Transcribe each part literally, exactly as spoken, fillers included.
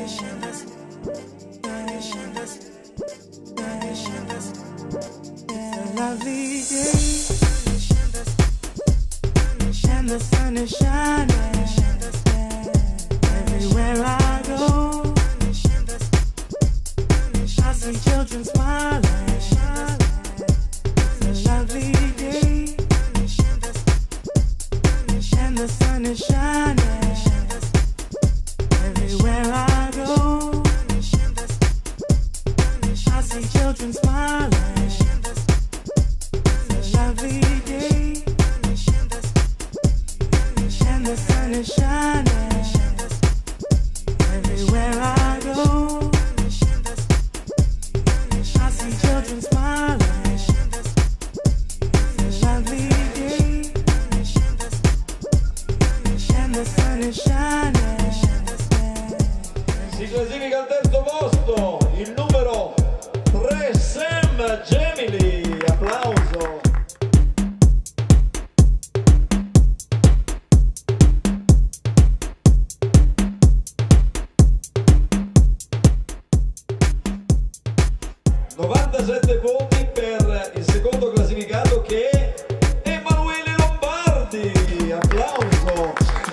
Lovely day, and the sun is shining everywhere I go. I see children smiling. It's a lovely day, and the sun is shining everywhere I go. I see children smiling. Lovely day, and the sun is shining everywhere I go. I see children smiling. It's a lovely day, and the sun is shining. Si classifica al terzo posto il numero tre, Sam Gemili. Applauso. novantasette voti per il secondo classificato che è Emanuele Lombardi. Applauso.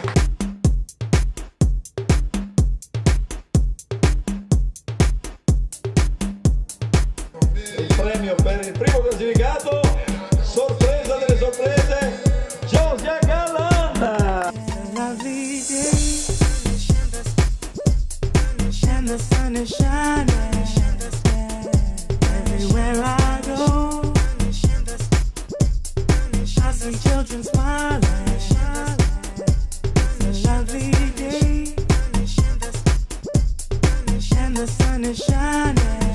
Il premio per il primo classificato, sorpresa delle sorprese, Giorgia Galan. Lovely day, and the sun is shining everywhere I go. I see children smiling. It's a lovely day, and the sun is shining.